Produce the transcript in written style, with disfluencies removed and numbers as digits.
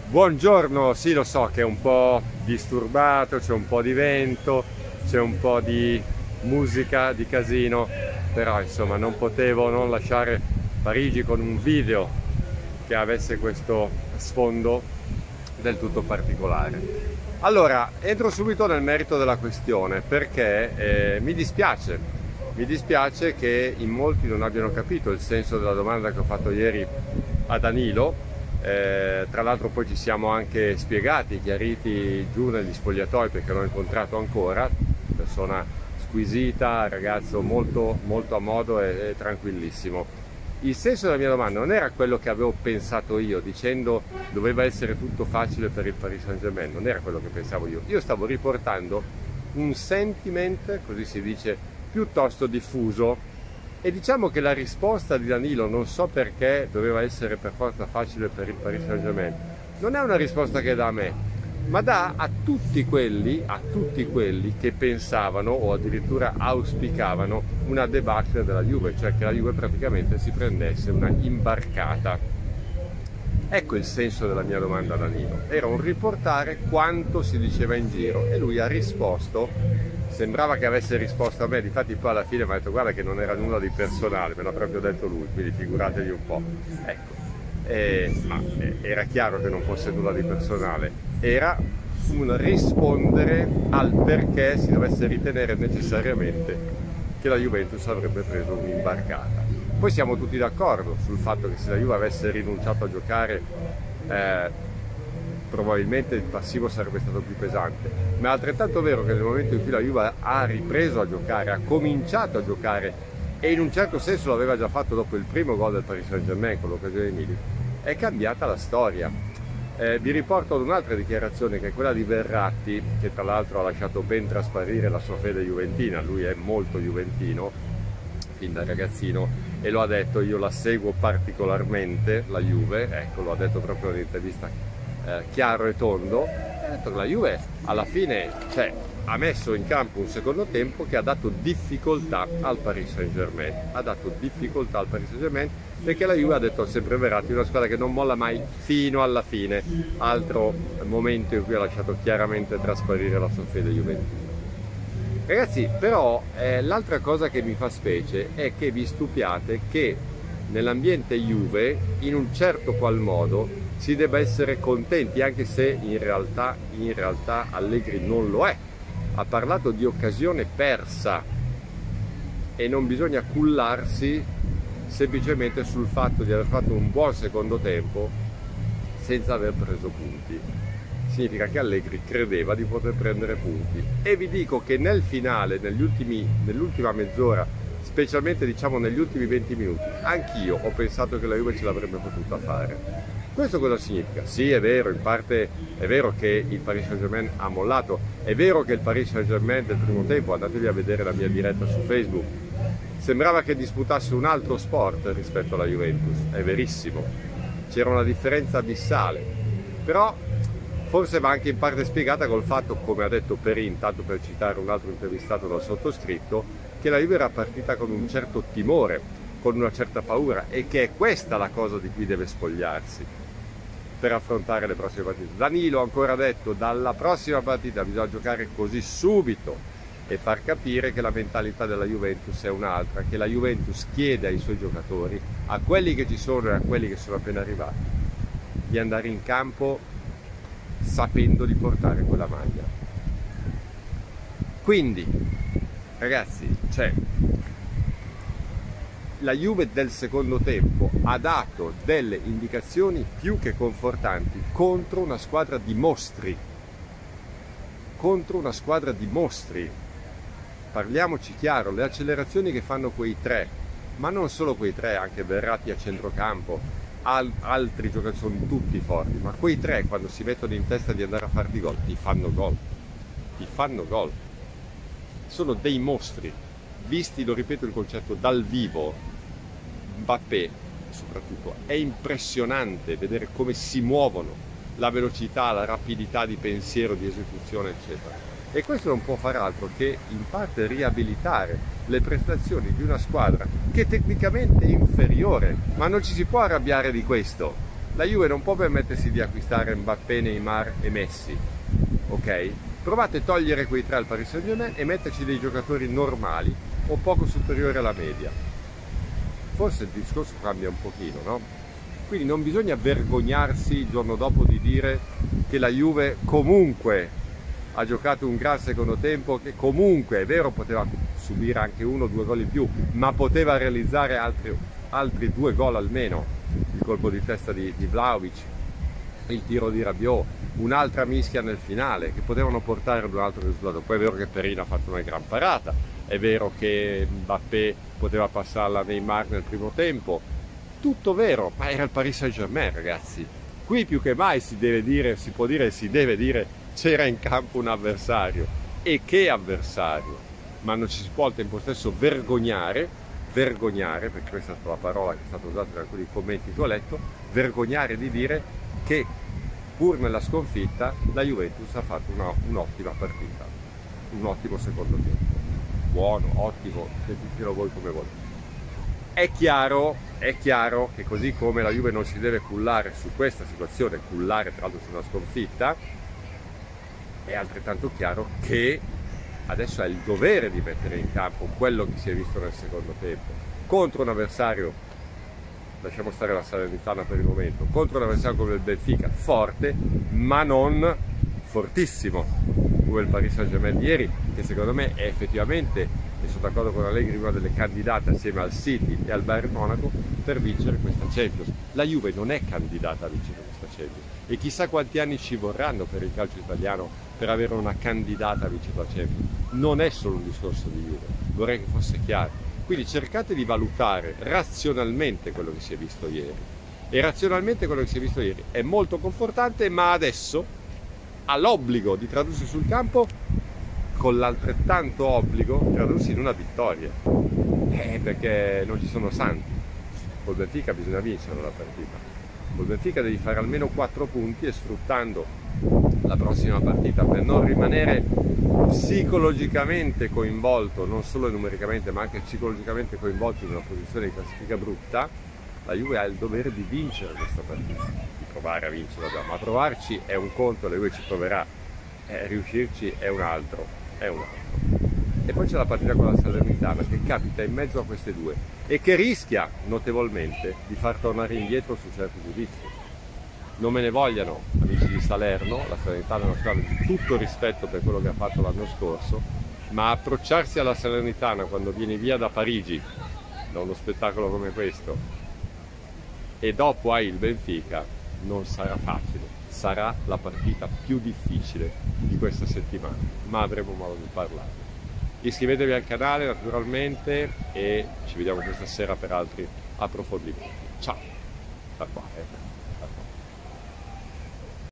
Buongiorno, sì lo so che è un po' disturbato, c'è un po' di vento, c'è un po' di musica, di casino, però insomma non potevo non lasciare Parigi con un video che avesse questo sfondo del tutto particolare. Allora, entro subito nel merito della questione perché mi dispiace che in molti non abbiano capito il senso della domanda che ho fatto ieri a Danilo. Tra l'altro poi ci siamo anche spiegati, chiariti giù negli spogliatoi perché l'ho incontrato ancora, persona squisita, ragazzo molto a modo e tranquillissimo. Il senso della mia domanda non era quello che avevo pensato io, dicendo doveva essere tutto facile per il Paris Saint-Germain, non era quello che pensavo io stavo riportando un sentiment, così si dice, piuttosto diffuso. E diciamo che la risposta di Danilo, non so perché doveva essere per forza facile per il Paris Saint-Germain, non è una risposta che dà a me, ma dà a tutti quelli che pensavano o addirittura auspicavano una debacle della Juve, cioè che la Juve praticamente si prendesse una imbarcata. Ecco il senso della mia domanda a Danilo, era un riportare quanto si diceva in giro e lui ha risposto. Sembrava che avesse risposto a me, difatti poi alla fine mi ha detto guarda che non era nulla di personale, me l'ha proprio detto lui, quindi figuratevi un po'. Ecco, ma era chiaro che non fosse nulla di personale, era un rispondere al perché si dovesse ritenere necessariamente che la Juventus avrebbe preso un'imbarcata. Poi siamo tutti d'accordo sul fatto che se la Juve avesse rinunciato a giocare probabilmente il passivo sarebbe stato più pesante, ma è altrettanto vero che nel momento in cui la Juve ha ripreso a giocare, ha cominciato a giocare e in un certo senso l'aveva già fatto dopo il primo gol del Paris Saint-Germain con l'occasione di Milik, è cambiata la storia. Vi riporto ad un'altra dichiarazione che è quella di Verratti, che tra l'altro ha lasciato ben trasparire la sua fede juventina, lui è molto juventino fin da ragazzino e lo ha detto, io la seguo particolarmente la Juve, ecco, lo ha detto proprio nell'intervista chiaro e tondo, ha detto che la Juve alla fine ha messo in campo un secondo tempo che ha dato difficoltà al Paris Saint-Germain, perché la Juve, ha detto sempre Verratti, è una squadra che non molla mai fino alla fine, altro momento in cui ha lasciato chiaramente trasparire la sua fede juventina. Ragazzi, però l'altra cosa che mi fa specie è che vi stupiate che nell'ambiente Juve in un certo qual modo si debba essere contenti, anche se in realtà Allegri non lo è. Ha parlato di occasione persa e non bisogna cullarsi semplicemente sul fatto di aver fatto un buon secondo tempo senza aver preso punti. Significa che Allegri credeva di poter prendere punti. E vi dico che nel finale, nell'ultima mezz'ora, specialmente diciamo negli ultimi 20 minuti, anch'io ho pensato che la Juve ce l'avrebbe potuta fare. Questo cosa significa? Sì, è vero, in parte è vero che il Paris Saint-Germain ha mollato, è vero che il Paris Saint-Germain del primo tempo, andatevi a vedere la mia diretta su Facebook, sembrava che disputasse un altro sport rispetto alla Juventus, è verissimo, c'era una differenza abissale, però forse va anche in parte spiegata col fatto, come ha detto Perin, tanto per citare un altro intervistato dal sottoscritto, che la Juve era partita con un certo timore, con una certa paura, e che è questa la cosa di cui deve spogliarsi per affrontare le prossime partite. Danilo ha ancora detto dalla prossima partita bisogna giocare così subito e far capire che la mentalità della Juventus è un'altra, che la Juventus chiede ai suoi giocatori, a quelli che ci sono e a quelli che sono appena arrivati, di andare in campo sapendo di portare quella maglia. Quindi ragazzi, la Juve del secondo tempo ha dato delle indicazioni più che confortanti contro una squadra di mostri. Parliamoci chiaro, le accelerazioni che fanno quei tre, ma non solo quei tre, anche Verratti a centrocampo, altri giocatori sono tutti forti, ma quei tre quando si mettono in testa di andare a farti gol, ti fanno gol. Sono dei mostri. Visti, lo ripeto il concetto, dal vivo, Mbappé soprattutto, è impressionante vedere come si muovono, la velocità, la rapidità di pensiero, di esecuzione, eccetera. E questo non può far altro che in parte riabilitare le prestazioni di una squadra che tecnicamente è inferiore, ma non ci si può arrabbiare di questo. La Juve non può permettersi di acquistare Mbappé, Neymar e Messi, ok? Provate a togliere quei tre al Paris Saint-Germain e metterci dei giocatori normali o poco superiori alla media. Forse il discorso cambia un pochino, no? Quindi non bisogna vergognarsi il giorno dopo di dire che la Juve comunque ha giocato un gran secondo tempo, che comunque è vero poteva subire anche 1 o 2 gol in più, ma poteva realizzare altri 2 gol almeno. Il colpo di testa di Vlahovic, il tiro di Rabiot, un'altra mischia nel finale che potevano portare ad un altro risultato. Poi è vero che Perin ha fatto una gran parata, è vero che Mbappé poteva passarla a Neymar nel primo tempo, tutto vero, ma era il Paris Saint-Germain, ragazzi. Qui più che mai si deve dire, si può dire e si deve dire, c'era in campo un avversario. E che avversario? Ma non ci si può al tempo stesso vergognare, perché questa è stata la parola che è stata usata in alcuni commenti che ho letto, vergognare di dire che pur nella sconfitta la Juventus ha fatto un'ottima partita, un ottimo secondo tempo. Buono, ottimo, sentitelo voi come volete. È chiaro che così come la Juve non si deve cullare su questa situazione, cullare tra l'altro su una sconfitta, è altrettanto chiaro che adesso ha il dovere di mettere in campo quello che si è visto nel secondo tempo, contro un avversario, lasciamo stare la Salernitana per il momento, contro un avversario come il Benfica, forte, ma non fortissimo, come il Paris Saint-Germain di ieri, che secondo me è effettivamente, e sono d'accordo con Allegri, una delle candidate assieme al City e al Bayern Monaco per vincere questa Champions. La Juve non è candidata a vincere questa Champions e chissà quanti anni ci vorranno per il calcio italiano per avere una candidata a vincere la Champions. Non è solo un discorso di Juve, vorrei che fosse chiaro. Quindi cercate di valutare razionalmente quello che si è visto ieri. E razionalmente quello che si è visto ieri è molto confortante, ma adesso ha l'obbligo di tradursi sul campo con l'altrettanto obbligo di tradursi in una vittoria. Perché non ci sono santi. Col Benfica bisogna vincere la partita. Col Benfica devi fare almeno 4 punti e sfruttando la prossima partita per non rimanere psicologicamente coinvolto, non solo numericamente ma anche psicologicamente coinvolto in una posizione di classifica brutta, la Juve ha il dovere di vincere questa partita, di provare a vincerla, ma provarci è un conto, la Juve ci proverà, riuscirci è un altro, E poi c'è la partita con la Salernitana che capita in mezzo a queste due e che rischia notevolmente di far tornare indietro su certi giudizi. Non me ne vogliano amici di Salerno, la Salernitana è una squadra di tutto rispetto per quello che ha fatto l'anno scorso, ma approcciarsi alla Salernitana quando vieni via da Parigi, da uno spettacolo come questo, e dopo hai il Benfica, non sarà facile, sarà la partita più difficile di questa settimana, ma avremo modo di parlare. Iscrivetevi al canale naturalmente e ci vediamo questa sera per altri approfondimenti. Ciao! Da qua, da qua.